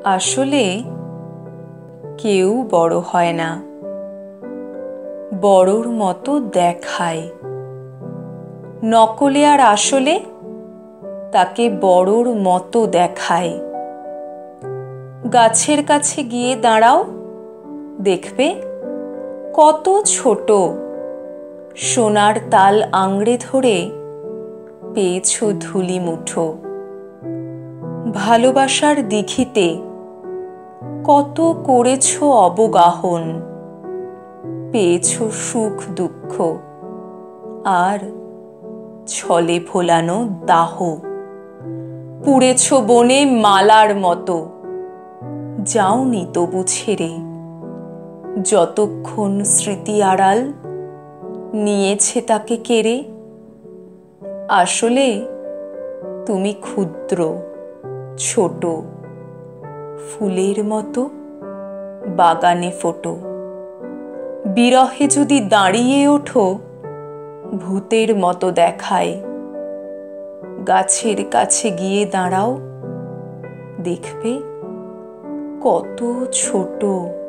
আসলে কেউ বড় হয় না, বড়র মতো দেখায়। নকলে আর আসলে তাকে বড়র মতো দেখায়। গাছের কাছে গিয়ে দাঁড়াও, দেখবে কত ছোট। সোনার তাল আঁকড়ে ধরে পেয়েছ ধুলি মুঠো। ভালোবাসার দিঘিতে কত করেছ অবগাহন, পেয়েছ সুখ দুঃখ আর ছলে ভোলানো দাহ। পুড়েছ বনে মালার মতো, যাওনি তবু ছেড়ে। যতক্ষণ স্মৃতি আড়াল নিয়েছে তাকে কেড়ে। আসলে তুমি ক্ষুদ্র, ছোট, ফুলের মতো বাগানে ফোটো। বিরহে যদি দাঁড়িয়ে ওঠো, ভূতের মতো দেখায়। গাছের কাছে গিয়ে দাঁড়াও, দেখবে কত ছোট।